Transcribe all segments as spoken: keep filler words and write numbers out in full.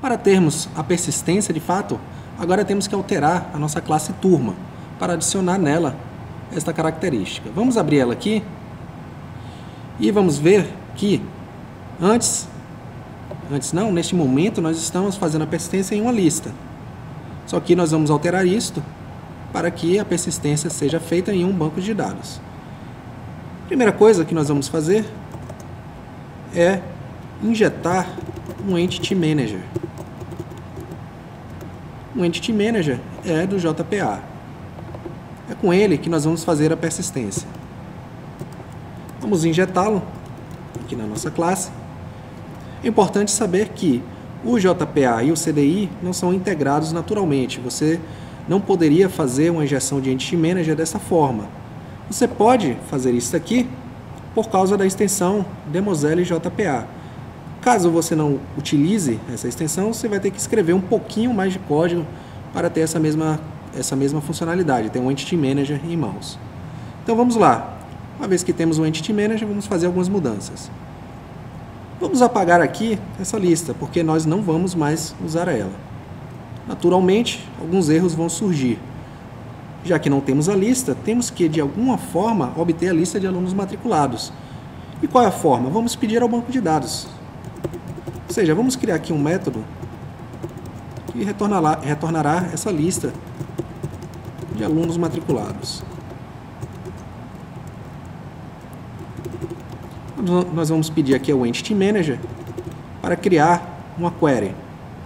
Para termos a persistência de fato, agora temos que alterar a nossa classe turma para adicionar nela esta característica. Vamos abrir ela aqui e vamos ver que antes, antes não, neste momento nós estamos fazendo a persistência em uma lista. Só que nós vamos alterar isto para que a persistência seja feita em um banco de dados. Primeira coisa que nós vamos fazer é injetar um Entity Manager. O Entity Manager é do J P A. É com ele que nós vamos fazer a persistência. Vamos injetá-lo aqui na nossa classe. É importante saber que o J P A e o C D I não são integrados naturalmente. Você não poderia fazer uma injeção de Entity Manager dessa forma. Você pode fazer isso aqui por causa da extensão Demoscene J P A. Caso você não utilize essa extensão, você vai ter que escrever um pouquinho mais de código para ter essa mesma, essa mesma funcionalidade, ter um Entity Manager em mãos. Então vamos lá. Uma vez que temos o Entity Manager, vamos fazer algumas mudanças. Vamos apagar aqui essa lista, porque nós não vamos mais usar ela. Naturalmente, alguns erros vão surgir. Já que não temos a lista, temos que, de alguma forma, obter a lista de alunos matriculados. E qual é a forma? Vamos pedir ao banco de dados. Ou seja, vamos criar aqui um método que retornará, retornará essa lista de alunos matriculados. Nós vamos pedir aqui ao Entity Manager para criar uma query.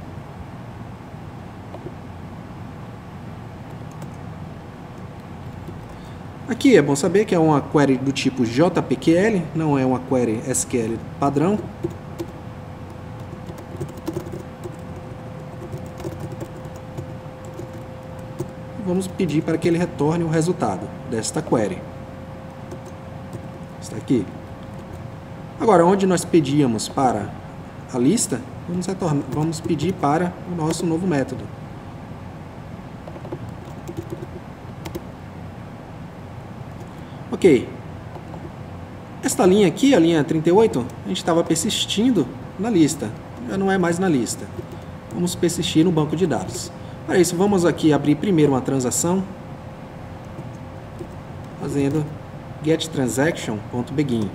Aqui é bom saber que é uma query do tipo J P Q L, não é uma query S Q L padrão. Vamos pedir para que ele retorne o resultado desta query. Está aqui. Agora, onde nós pedíamos para a lista, vamos, retornar, vamos pedir para o nosso novo método. Ok. Esta linha aqui, a linha trinta e oito, a gente estava persistindo na lista. Já não é mais na lista. Vamos persistir no banco de dados. Para isso, vamos aqui abrir primeiro uma transação, fazendo getTransaction.begin.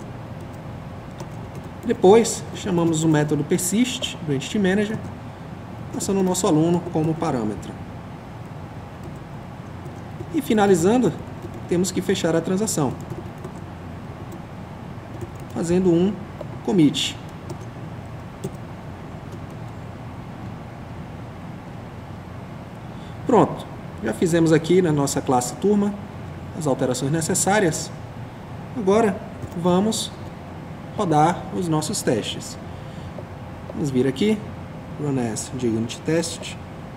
Depois, chamamos o método persist do Entity Manager, passando o nosso aluno como parâmetro. E finalizando, temos que fechar a transação, fazendo um commit. Pronto, já fizemos aqui na nossa classe turma as alterações necessárias. Agora vamos rodar os nossos testes. Vamos vir aqui, run as de unit test.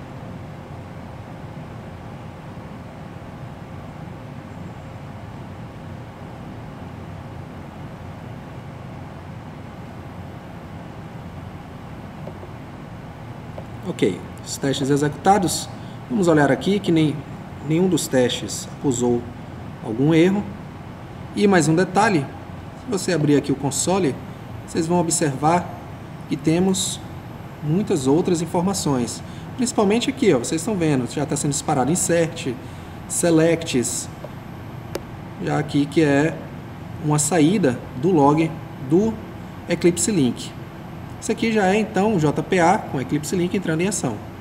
Ok, os testes executados. Vamos olhar aqui que nem, nenhum dos testes acusou algum erro. E mais um detalhe, se você abrir aqui o console, vocês vão observar que temos muitas outras informações. Principalmente aqui, ó, vocês estão vendo, já está sendo disparado insert, selects, já aqui que é uma saída do log do Eclipse Link. Isso aqui já é então o J P A com Eclipse Link entrando em ação.